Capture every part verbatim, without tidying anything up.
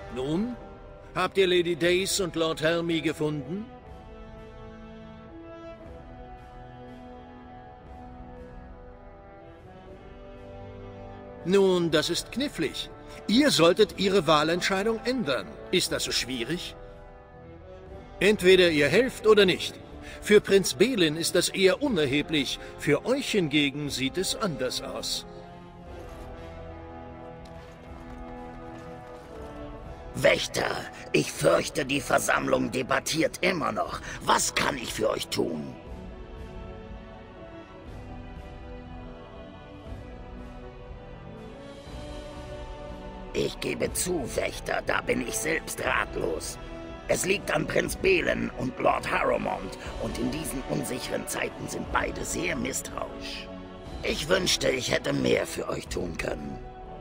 Nun? Habt ihr Lady Dace und Lord Helmy gefunden? Nun, das ist knifflig. Ihr solltet Ihre Wahlentscheidung ändern. Ist das so schwierig? Entweder ihr helft oder nicht. Für Prinz Belin ist das eher unerheblich. Für euch hingegen sieht es anders aus. Wächter, ich fürchte, die Versammlung debattiert immer noch. Was kann ich für euch tun? Ich gebe zu, Wächter, da bin ich selbst ratlos. Es liegt an Prinz Belin und Lord Harrowmont, und in diesen unsicheren Zeiten sind beide sehr misstrauisch. Ich wünschte, ich hätte mehr für euch tun können.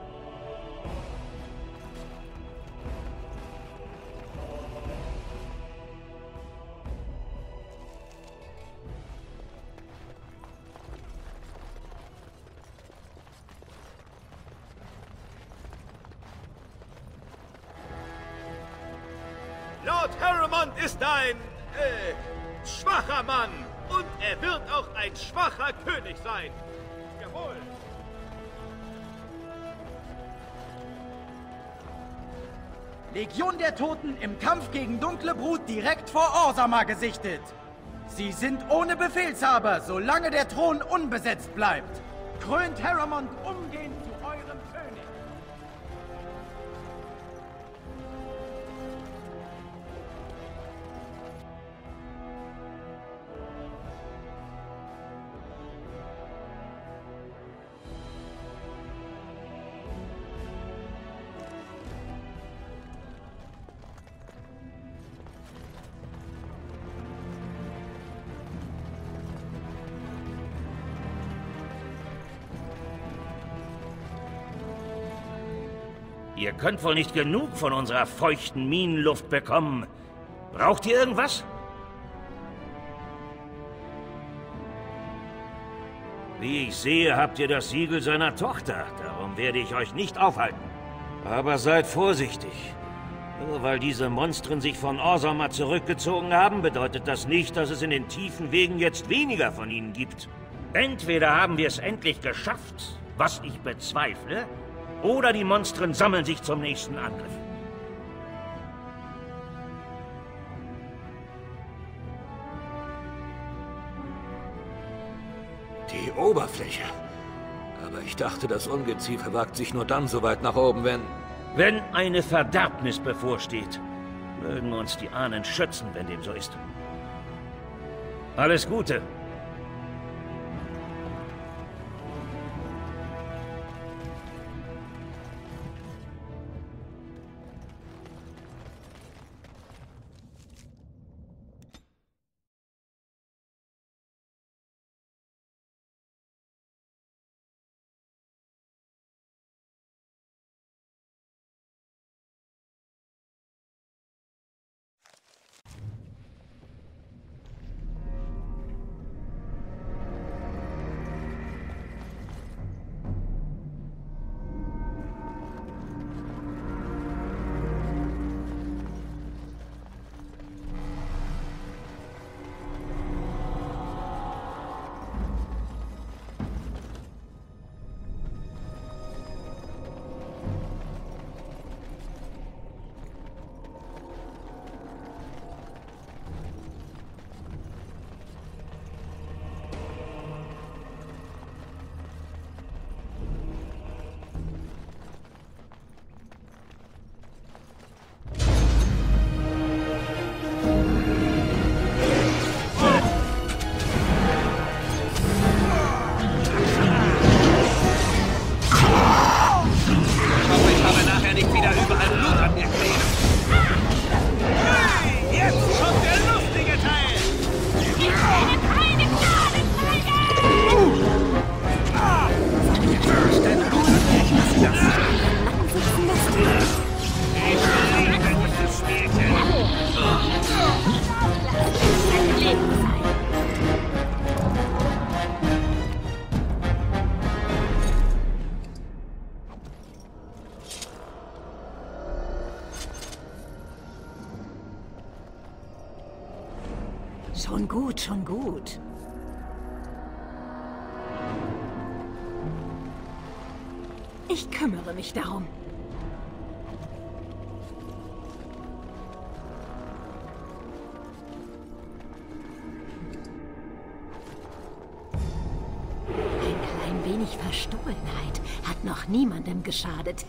Lord Harrowmont ist ein, äh, schwacher Mann. Und er wird auch ein schwacher König sein. Jawohl. Legion der Toten im Kampf gegen dunkle Brut direkt vor Orzammar gesichtet. Sie sind ohne Befehlshaber, solange der Thron unbesetzt bleibt. Krönt Harrowmont umgehend zu eurem König. Ihr könnt wohl nicht genug von unserer feuchten Minenluft bekommen. Braucht ihr irgendwas? Wie ich sehe, habt ihr das Siegel seiner Tochter. Darum werde ich euch nicht aufhalten. Aber seid vorsichtig. Nur weil diese Monstren sich von Orzammar zurückgezogen haben, bedeutet das nicht, dass es in den tiefen Wegen jetzt weniger von ihnen gibt. Entweder haben wir es endlich geschafft, was ich bezweifle, oder die Monstren sammeln sich zum nächsten Angriff. Die Oberfläche. Aber ich dachte, das Ungeziefer wagt sich nur dann so weit nach oben, wenn... Wenn eine Verderbnis bevorsteht, mögen uns die Ahnen schützen, wenn dem so ist. Alles Gute. Schon gut, schon gut. Ich kümmere mich darum. Ein klein wenig Verstohlenheit hat noch niemandem geschadet.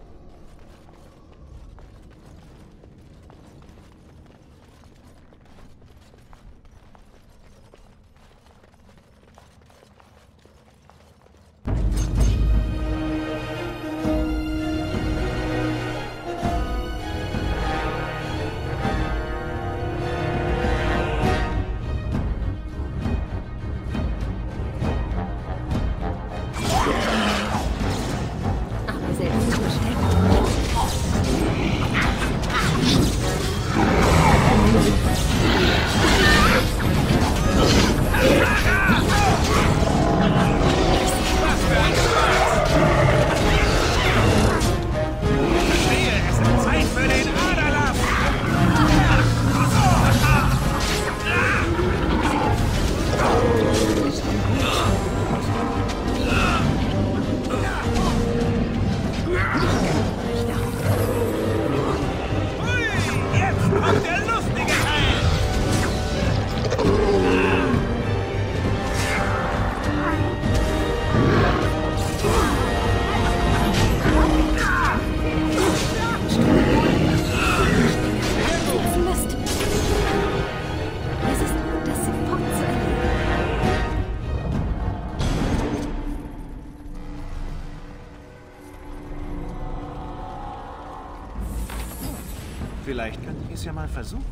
Vielleicht könnte ich es ja mal versuchen.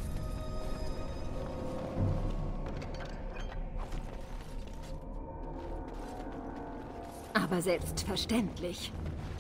Aber selbstverständlich.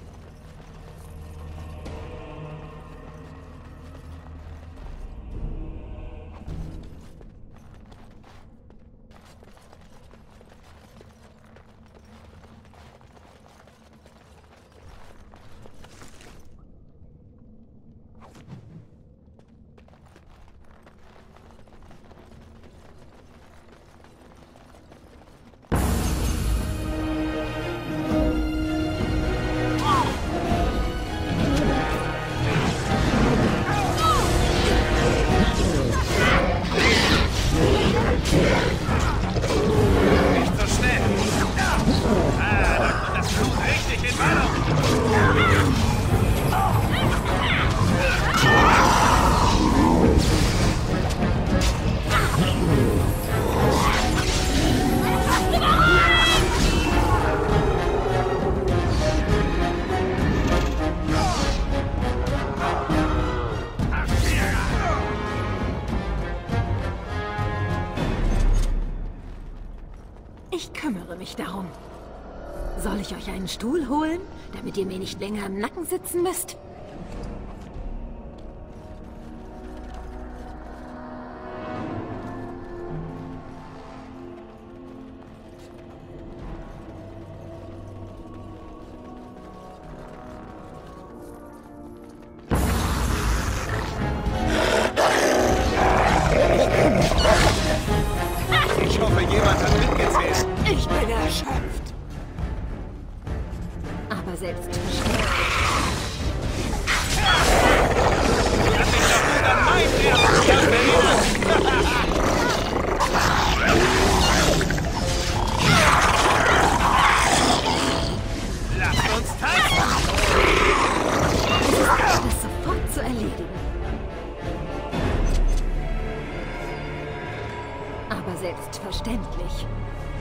Ich kümmere mich darum. Soll ich euch einen Stuhl holen, damit ihr mir nicht länger im Nacken sitzen müsst? Ich hoffe, jemand hat mitgezählt. Ich bin erschöpft. Aber selbstverständlich. Das ist doch gut an mein Pferd. Lasst uns tanzen. Das sofort zu erledigen. Aber selbstverständlich.